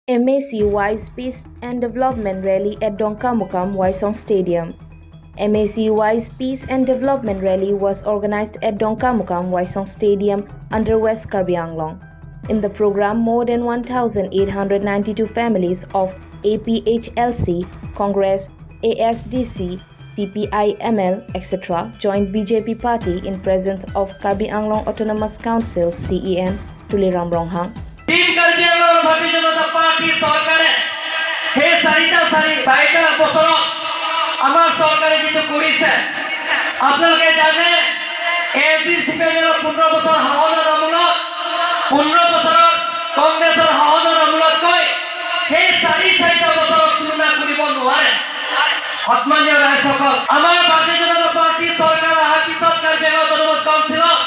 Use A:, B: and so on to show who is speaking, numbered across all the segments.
A: MACY's Peace and Development Rally at Dongkamukam Waisong Stadium. MACY's Peace and Development Rally was organized at Dongkamukam Waisong Stadium under West Karbi Anglong. In the program, more than 1,892 families of APHLC, Congress, ASDC, TPIML, etc. joined BJP party in presence of Karbi Anglong Autonomous Council CEM Tuliram Ronghang.
B: ভাৰতীয় জনতা party চৰকাৰে সেই চাৰিটা বছৰত আমাৰ চৰকাৰে যেটো কৰিছে আপোনালোকে জানে এডিসি পেনেলৰ 15 বছৰ হাওনৰ আমলত 15 বছৰত কংগ্ৰেছৰ হাওনৰ আমলত কৈ সেই চাৰিটা বছৰত তুলনা কৰিব নোৱাৰে আত্মীয় ৰাইজসকল আমাৰ ভাৰতীয় জনতা পাৰ্টি চৰকাৰ অহাৰ পিছত কাৰ্বি অটোনমাছ কাউন্সিলত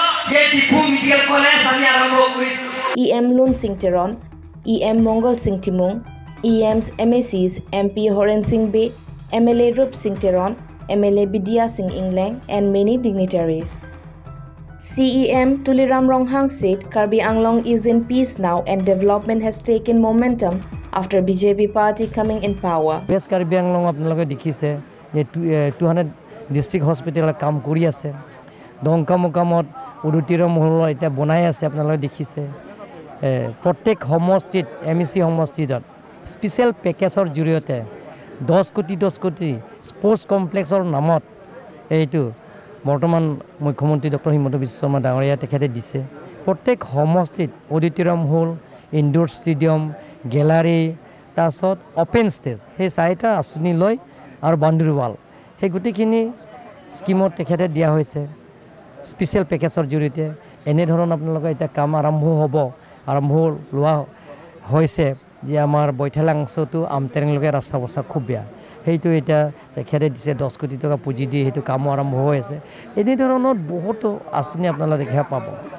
A: EM Lun Singh Teron, EM Mongol Singh Timung, EM's MACs MP Horen Singh Bey, MLA Rup Singh Teron, MLA Bidya Singh Inglang, and many dignitaries. CEM Tuliram Ronghang said Karbi Anglong is in peace now and development has taken momentum after BJP party coming in power.
C: West Karbi Anglong apnaloge dikhise je 200 district hospital কাম কৰি আছে দংকামুকামত উৰুতিৰ মহল এটা বনাই আছে আপোনালোকে দেখিছে প্ৰত্যেক সমষ্টিত এমএসি সমষ্টিত স্পেশাল পেকেজৰ জৰিয়তে 10 কোটি স্পোৰ্টছ কমপ্লেক্সৰ নামত এইটো বৰ্তমান মুখ্যমন্ত্ৰী ডক্টৰ হিমন্ত বিশ্ব শৰ্মা ডাঙৰীয়া তেখেতে দিছে প্ৰত্যেক সমষ্টিত auditorium hall indoor stadium gallery তাৰছত ওপেন ষ্টেজ সেই চাৰিটা আঁচনি লৈ আৰু বাউণ্ডাৰী ৱাল সেই গোটেইখিনি স্কিমত তেখেতে দিয়া হৈছে স্পেশাল পেকেজৰ জৰিয়তে এনে ধৰণৰ আপোনালোকে এটা কাম আৰম্ভ লোৱা হৈছে যে আমাৰ বৈঠালাংছটো আমতেৰেংলৈকে ৰাস্তা অৱস্থা খুব বেয়া সেইটো এটা তেখেতে দিছে 10 কোটি টকা পুঁজি দি সেইটো কাম আৰম্ভ হৈ আছে এনে ধৰণৰ বহুতো আঁচনি আপোনালোকে দেখা পাব